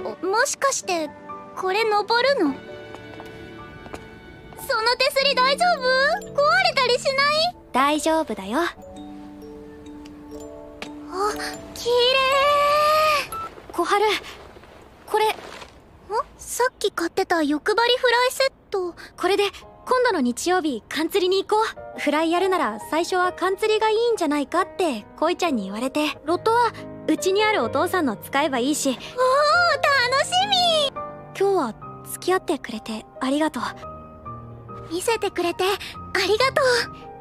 もしかしてこれ登るの？その手すり大丈夫？壊れたりしない？ 大丈夫だよ。 あ、きれい。 小春、これ。 さっき買ってた欲張りフライセット。 これで今度の日曜日缶釣りに行こう。フライやるなら最初は缶釣りがいいんじゃないかって恋ちゃんに言われて、ロットはうちにあるお父さんの使えばいいし。 おー、楽しみ。 今日は付き合ってくれてありがとう。 見せてくれてありがとう。